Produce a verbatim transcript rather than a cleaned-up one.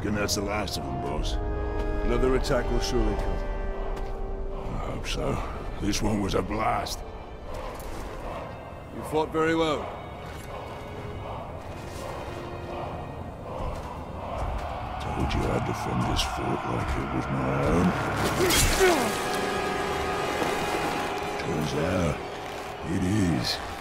reckon that's the last of them, boss? Another attack will surely come. I hope so. This one was a blast. You fought very well. Told you I'd defend this fort like it was my own. Turns out, it is.